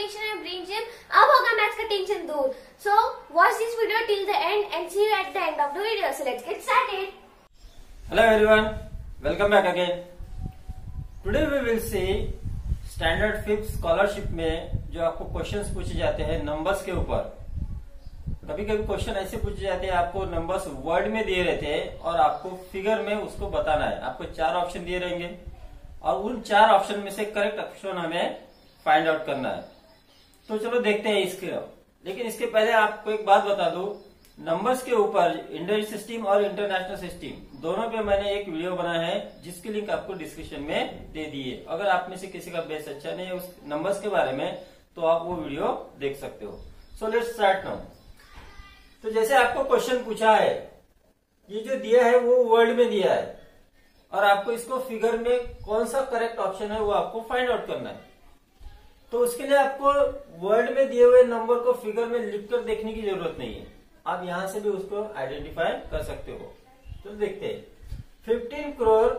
motivation and brain gym. अब होगा maths का टेंशन दूर. So watch this video till the end and see you at the end of the video. So let's get started. Hello everyone, welcome back again. Today we will see standard 5th scholarship में जो आपको questions पूछे जाते हैं numbers के ऊपर. कभी कभी क्वेश्चन ऐसे पूछे जाते हैं, आपको नंबर्स वर्ड में दिए रहते हैं और आपको फिगर में उसको बताना है. आपको 4 ऑप्शन दिए रहेंगे और उन 4 ऑप्शन में से करेक्ट ऑप्शन हमें फाइंड आउट करना है. तो चलो देखते हैं इसके. लेकिन इसके पहले आपको एक बात बता दूं, नंबर्स के ऊपर इंडियन सिस्टम और इंटरनेशनल सिस्टम दोनों पे मैंने एक वीडियो बनाया है जिसकी लिंक आपको डिस्क्रिप्शन में दे दी है. अगर आप में से किसी का बेस अच्छा नहीं है उस नंबर्स के बारे में तो आप वो वीडियो देख सकते हो. So let's start now. तो जैसे आपको क्वेश्चन पूछा है, ये जो दिया है वो वर्ड में दिया है और आपको इसको फिगर में कौन सा करेक्ट ऑप्शन है वो आपको फाइंड आउट करना है. तो उसके लिए आपको वर्ड में दिए हुए नंबर को फिगर में लिखकर देखने की जरूरत नहीं है. आप यहां से भी उसको आइडेंटिफाई कर सकते हो. तो देखते हैं 15 करोड़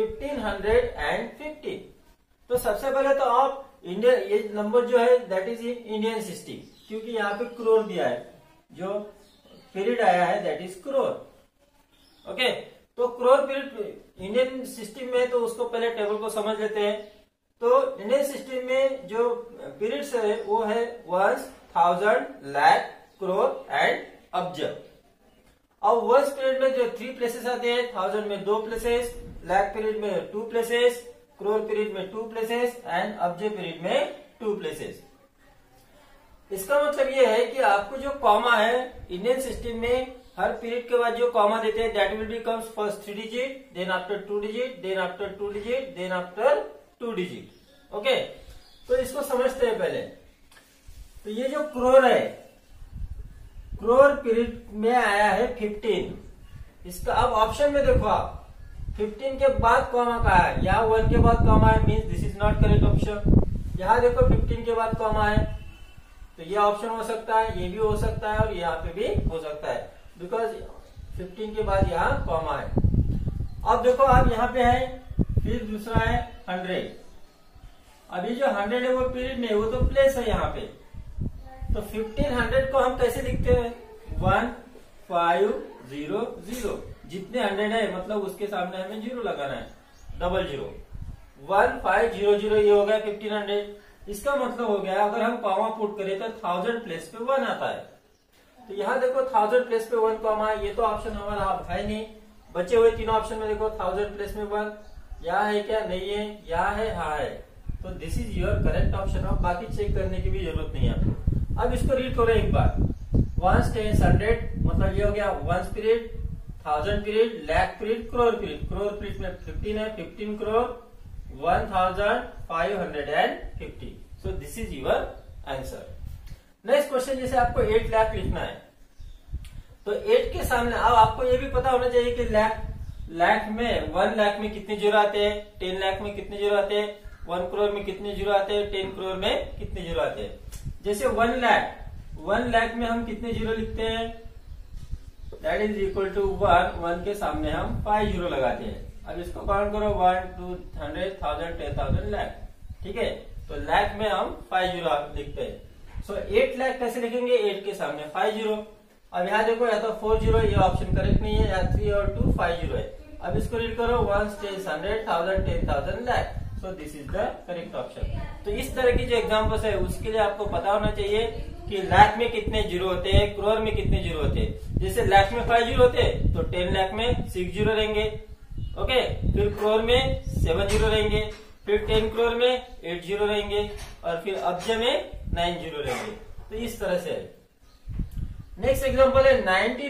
1550. तो सबसे पहले तो आप इंडियन, ये नंबर जो है that is in Indian system, क्योंकि यहाँ पे करोड़ दिया है, जो पीरियड आया है दैट इज करोड़. ओके, तो करोड़ पीरियड इंडियन सिस्टम में, तो उसको पहले टेबल को समझ लेते हैं. तो इंडियन सिस्टम में जो पीरियड्स है वो है 1000, लाख, करोड़ एंड अब्ज. अब वर्ष पीरियड में जो 3 प्लेसेस आते हैं, 1000 में 2 प्लेसेस, लाख पीरियड में 2 प्लेसेस, करोड़ पीरियड में 2 प्लेसेस एंड अब्ज पीरियड में 2 प्लेसेस. इसका मतलब ये है कि आपको जो कॉमा है इंडियन सिस्टम में, हर पीरियड के बाद जो कॉमा देते हैं that will be comes first 3 digit, then after 2 digit, then after 2 digit, then after 2 digit. Okay, तो इसको समझते हैं पहले. तो ये जो करोड़ है, करोड़ पीरियड में आया है 15. इसका अब ऑप्शन में देखो आप, 15 के बाद कॉमा का है, यहाँ 1 के बाद कॉमा है, means this is not correct option. यहाँ देखो 15 के बाद कॉमा है, तो ये ऑप्शन हो सकता है, ये भी हो सकता है और यहाँ पे भी हो सकता है, बिकॉज 15 के बाद यहाँ कॉमा है. अब देखो आप यहाँ पे है, फिर दूसरा है 100. अभी जो 100 है वो पीरियड नहीं, वो तो प्लेस है यहाँ पे. तो 1500 को हम कैसे लिखते हैं? 1500. जितने 100 है मतलब उसके सामने हमें 0 लगाना है, 00. 1500 ये हो गया 1500. इसका मतलब हो गया अगर हम कॉमा पुट करें तो 1000 प्लेस पे 1 आता है. तो यहाँ देखो 1000 प्लेस पे 1 कॉमा है, ये तो ऑप्शन हमारा है नहीं. बचे हुए तीनों ऑप्शन में देखो 1000 प्लेस में 1, यहाँ है क्या? नहीं है. यहाँ है? हाँ है. तो this is your correct option. अब बाकी चेक करने की भी जरूरत नहीं है आपको. अब इसको रीड करो एक बार. 1 10 100 मतलब ये हो गया 1 period, 1000 period, lakh period, crore period. Crore period में 15 है, 15 crore 1550. So this is your answer. Next question, जैसे आपको 8 लाख लिखना है, तो 8 के सामने अब आपको ये भी पता होना चाहिए कि लाख में 1 लाख में कितने जीरो आते हैं, 10 लाख में कितने जीरो आते हैं, 1 करोड़ में कितने जीरो आते हैं, 10 करोड़ में कितने जीरो आते हैं. जैसे 1 लाख में हम कितने जीरो लिखते हैं? दैट इज इक्वल टू 1 के सामने हम 5 जीरो लगाते हैं. अब इसको काउंट करो, 1 200 1000 10,000 लाख. ठीक है, तो लाख में हम 5 जीरो लिखते हैं. सो 8 लाख कैसे लिखेंगे? 8 के सामने 5 जीरो. अब यहाँ देखो, या तो 4 जीरो, ये ऑप्शन करेक्ट नहीं है, या 3 और 2 5 जीरो है. अब इसको रीड करो, 1 10 100 1000 10,000 lakh. So this is the correct option. तो इस तरह की जो एग्जाम्पल्स है उसके लिए आपको पता होना चाहिए कि लाख में कितने जीरो होते हैं, करोड़ में कितने जीरो होते हैं. जैसे लाख में 5 जीरो होते हैं तो 10 लाख में 6 जीरो रहेंगे. ओके, फिर करोड़ में 7 जीरो रहेंगे, फिर 10 करोड़ में 8 जीरो रहेंगे और फिर अब्ज में 9 जीरो रहेंगे. तो इस तरह से. नेक्स्ट एग्जाम्पल है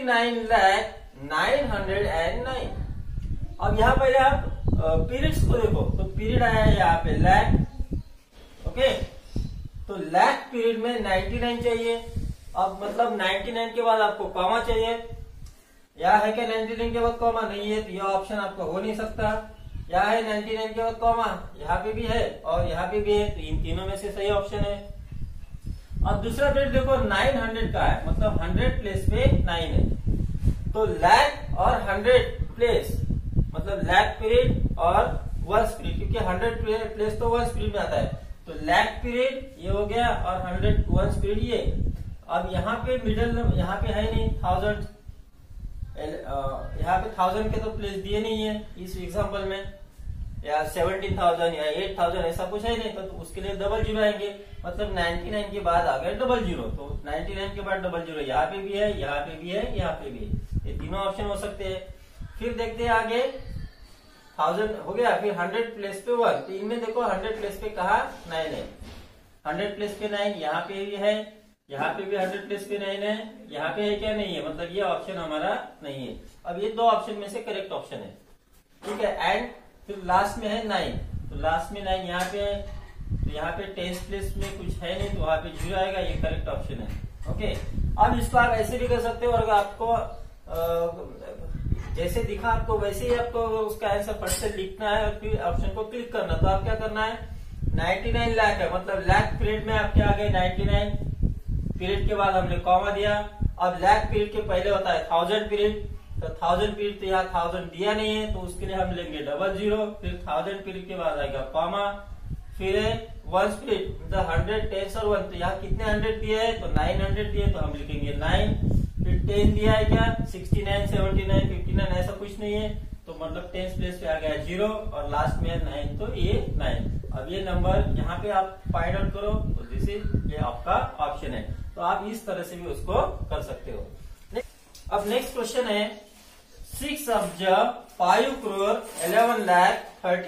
99,909. अब यहाँ पहले आप पीरियड्स को देखो, तो पीरियड आया है यहाँ पे लाख. ओके, तो लाख पीरियड में 99 चाहिए. अब मतलब 99 के बाद आपको कॉमा चाहिए. यहाँ है क्या 99 के बाद कॉमा? नहीं है, तो यह ऑप्शन आपका हो नहीं सकता. यहाँ है 99 के बाद कॉमा, यहाँ पे भी है और यहाँ पे भी है, तो इन तीनों में से सही ऑप्शन है. अब दूसरा पीरियड देखो 900 का है, मतलब 100 प्लेस पे 9 है. तो लाख और 100 प्लेस मतलब लाख पीरियड और 1 पीरियड, क्योंकि 100 प्लेस तो 1 पीरियड में आता है. तो लैक पीरियड ये हो गया और 100 वंस पीरियड ये। अब यहाँ पे मिडिल यहाँ पे है नहीं 1000, यहाँ पे 1000 के तो प्लेस दिए नहीं है इस एग्जांपल में, या 17,000 या 8,000 ऐसा कुछ है नहीं, तो उसके लिए डबल जीरो आएंगे, मतलब 99 के बाद आ गए डबल जीरो, तो 99 के बाद डबल जीरो यहाँ पे भी है, यहाँ पे भी है, यहाँ पे भी है, ये तीनों ऑप्शन हो सकते हैं। फिर देखते हैं आगे 1000 हो गया, फिर 100 प्लेस पे 1, तो इनमें देखो 100 प्लेस पे कहा 9 है, 100 प्लेस पे 9, यहाँ पे भी है, यहाँ पे भी 100 प्लेस पे 9 है, यहाँ पे है क्या नहीं है, मतलब ये ऑप्शन हमारा नहीं है। अब ये दो ऑप्शन में से करेक्ट ऑप्शन है, ठीक है। एंड फिर लास्ट में है 9, तो लास्ट में 9 यहाँ पे है, तो यहाँ पे 10 प्लेस में कुछ है नहीं, तो वहां पे 0 आएगा, ये करेक्ट ऑप्शन है। ओके, अब इसको आप ऐसे भी कर सकते हो, और अगर आपको जैसे दिखा आपको वैसे ही आपको उसका आंसर फट से लिखना है और फिर ऑप्शन को क्लिक करना, तो आप क्या करना है 99 लाख है, मतलब लाख पीरियड में आप क्या आ गए 99 पीरियड के बाद हमने कॉमा दिया। अब लाख पीरियड के पहले होता है 1000 पीरियड, तो 1000 पीरियड तो यहाँ 1000 दिया नहीं है, तो उसके लिए हम लेंगे डबल जीरो, फिर 1000 पीरियड के बाद आएगा कॉमा, फिर है वंस पीरियड मतलब 100 10 और 1, तो यहाँ कितने 100 दिए है, तो 900 दिए, तो हम लिखेंगे 9, फिर 10 दिया है क्या 69 79 59 ऐसा कुछ नहीं है, तो मतलब 10 प्लेस पे आ गया 0 और लास्ट में है 9, तो ये 9। अब ये नंबर यहाँ पे आप फाइंड आउट करो, तो दिस इज ये आपका ऑप्शन है, तो आप इस तरह से भी उसको कर सकते हो। अब नेक्स्ट क्वेश्चन है 6 अब्ज 5 crore 11 lakh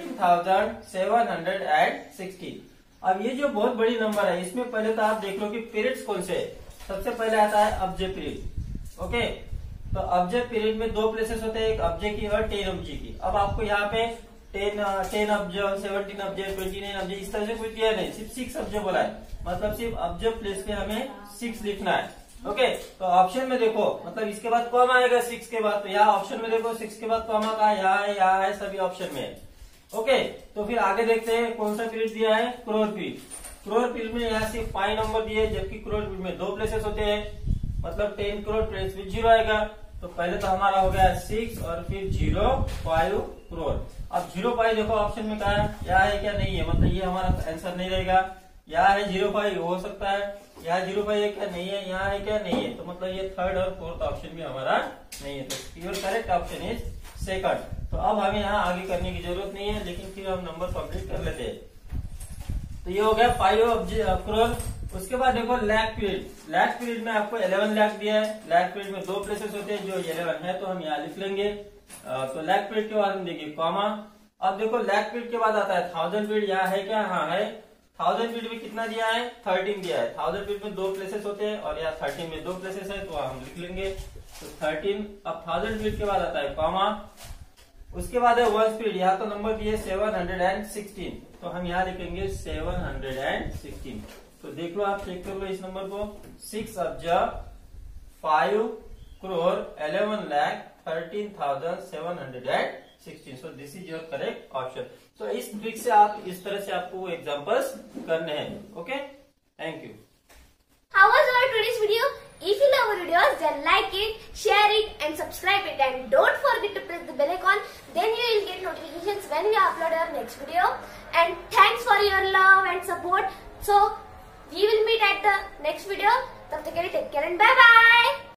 13,760। अब ये जो बहुत बड़ी नंबर है, इसमें पहले तो आप देख लो कि पीरियड्स कौन से है। सबसे पहले आता है अब्ज पीरियड। ओके, तो अब्ज पीरियड में दो प्लेसेस होते हैं, एक अब्ज की और 10 अब्ज की। अब आपको यहाँ पे 10 अब्ज 17 अब्ज 29 अब्ज इस तरह से कुछ दिया नहीं, सिर्फ 6 अब्ज बोला है, मतलब सिर्फ अब्ज प्लेस पे हमें 6 लिखना है। ओके, तो ऑप्शन में देखो, मतलब इसके बाद कॉमा आएगा 6 के बाद, तो यहाँ ऑप्शन में देखो 6 के बाद कॉमा कहा, यहाँ है सभी ऑप्शन में। ओके, तो फिर आगे देखते हैं कौन सा पीरियड दिया है, क्रोर पीरियड। क्रोर पीरियड में यहाँ सिर्फ 5 नंबर दिए, जबकि क्रोर पीरियड में दो प्लेसेस होते हैं, मतलब 10 करोड़ प्लेस में 0 आएगा। तो पहले तो हमारा हो गया 6 और फिर 0 5 करोड़। अब 0 5 देखो ऑप्शन में कहा है, यहाँ है क्या नहीं है, मतलब ये हमारा आंसर नहीं रहेगा। यहाँ है 0 5 हो सकता है, यहाँ 0 5 है क्या नहीं है, यहाँ है क्या नहीं है, तो मतलब ये थर्ड और फोर्थ ऑप्शन भी हमारा नहीं है, तो your correct option is second. तो अब हमें यहाँ आगे करने की जरूरत नहीं है, लेकिन फिर हम नंबर कंप्लीट कर लेते हैं। तो ये हो गया 5 करोड़। उसके बाद देखो लैक पीरियड। लैक पीरियड में आपको 11 लाख दिया है। लैक पीरियड में दो प्लेसेस होते हैं, जो 11 है, तो हम यहाँ लिख लेंगे। तो लैक पीरियड के बाद हम देंगे कॉमा। अब देखो लैक पीरियड के बाद आता है 1000 पीरियड, यहाँ है क्या, हाँ है। 1000 पीरियड में कितना दिया है, 13 दिया है। 1000 पीरियड में दो प्लेसेस होते हैं और यहाँ 13 में दो प्लेसेस है, तो हम लिख लेंगे तो 13। अब 1000 पीरियड के बाद आता है कॉमा। उसके बाद है वंस पीरियड, यहाँ तो नंबर दिए 716, तो हम यहाँ लिखेंगे 716। तो देख लो, आप चेक कर लो इस नंबर को, 6 अब्ज 5 crore 11 lakh 13,716। So this is your correct option. तो इस ट्रिक से आप इस तरह से आपको एग्जांपल्स करने हैं। Okay, thank you. How was our today's video? If you love our videos, then like it, share it and subscribe it, and don't forget to press the bell icon, then you will get notifications when we upload our next video. And thanks for your love and support. So we will meet at the next video. Tab tak ke liye take care and bye bye.